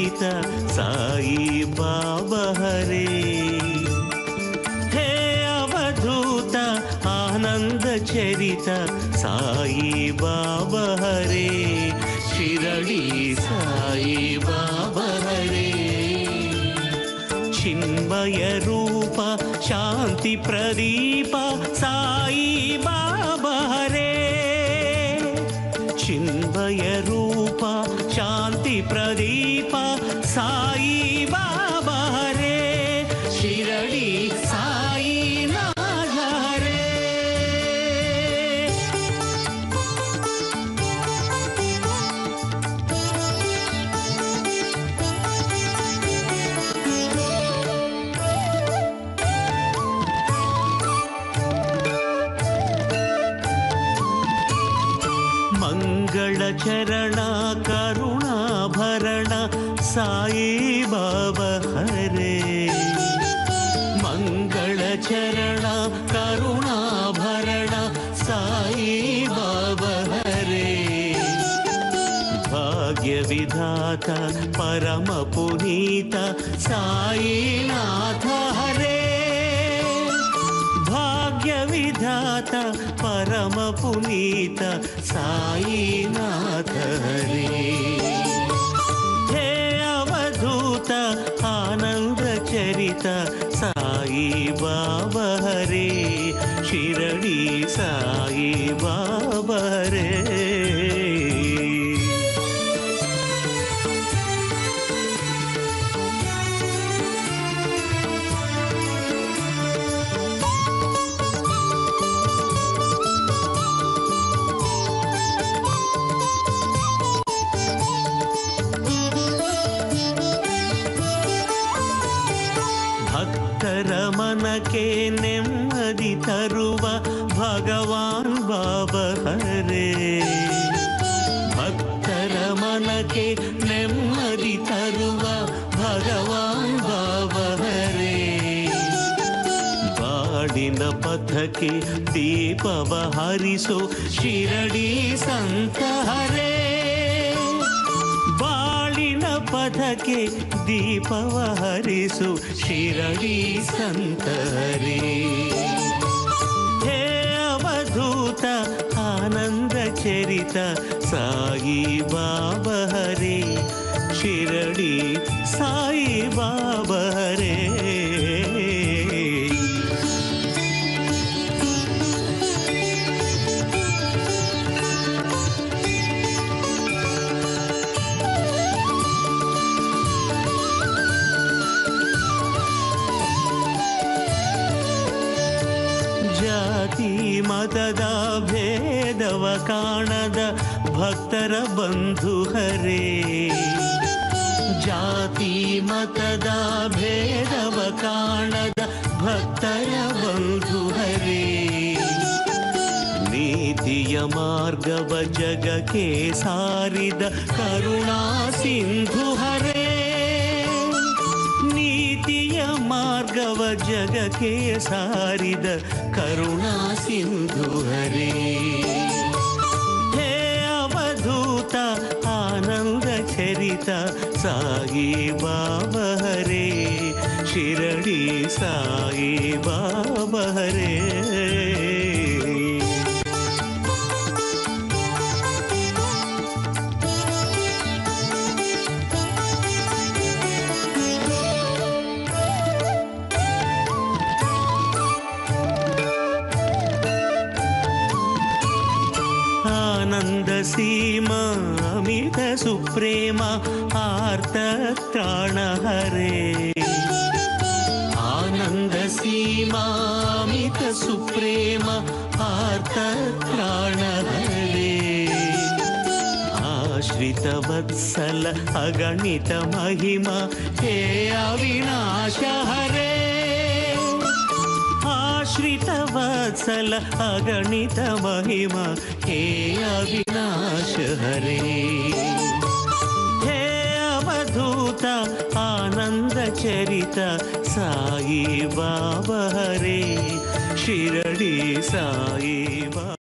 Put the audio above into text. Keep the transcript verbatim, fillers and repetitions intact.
चरित साई बाबा हरे। हे अवधूत आनंद चरित साई बाबा हरे। शिरडी साई बाबा हरे। चिन्मय रूप शांति प्रदीप साई बाबा हरे। चिन्मय रूप शांति प्रदीप साई बाबा हरे। शिरडी साई नाथ हरे। मंगल चरण करुणाभरण साई बाबा हरे। मंगल चरण करुणाभरण साई बाबा हरे। भाग्य विधाता परम पुनीत साई नाथ हरे। भाग्य विधाता परम पुनीत साई नाथ हरे। हे अवधूत आनंद चरित साई बाबा हरे। शिरडी साई बाबा हरे। ಭಕ್ತರ ಮನಕ್ಕೆ ನೆಮ್ಮದಿ ತರುವ ಭಗವಾನ್ ಬಾಬಾ ಹರೇ. ಭಕ್ತರ ಮನಕ್ಕೆ ನೆಮ್ಮದಿ ತರುವ ಭಗವಾನ್ ಬಾಬಾ ಹರೇ. ಬಾಡಿನ ಪಥಕ್ಕೆ ದೀಪವ ಹರಿಸೋ ಶಿರಡಿ ಸಂತ ಹರೇ. ಬಾಳಿನ ಪಥಕ್ಕೆ ದೀಪವ ಹರಿಸು ಶಿರಡಿ ಸಂತ ಹರೇ. ಹೇ ಅವಧೂತ ಆನಂದ ಚರಿತ ಸಾಯಿ ಬಾಬಾ ಹರೇ. ಶಿರಡಿ ಸಾಯಿ ಬಾಬಾ ಹರೇ. ಜಾತಿ ಮತದ ಭೇದವ ಕಾಣದ ಭಕ್ತರ ಬಂಧು ಹರೇ. ಜಾತಿ ಮತದ ಭೇದವ ಕಾಣದ ಭಕ್ತರ ಬಂಧು ಹರೇ. ನೀತಿಯ ಮಾರ್ಗವ ಜಗಕ್ಕೆ ಸಾರಿದ ಕರುಣಾ ಸಿಂಧು ಹರೇ. ನೀತಿಯ ಮಾರ್ಗವ ಜಗಕ್ಕೆ ಸಾರಿದ ಕರುಣಾ ಸಿಂಧು ಹರೇ. ಹೇ ಅವಧೂತ ಆನಂದ ಚರಿತ ಸಾಯಿ ಬಾಬಾ ಹರೇ. ಶಿರಡಿ ಸಾಯಿ ಬಾಬಾ ಹರೇ. आनंद सीमा अमित सुप्रेम आर्त त्राण हरे. आनंद सीमा अमित सुप्रेम आर्त त्राण हरे. आश्रित वत्सल अगणित महिमा हे अविनाश हरे. आश्रित वत्सल अगणित महिमा हे अविनाश हरे. हे अवधूत आनंद चरित साई बाबा हरे. शिरडी साई बाबा.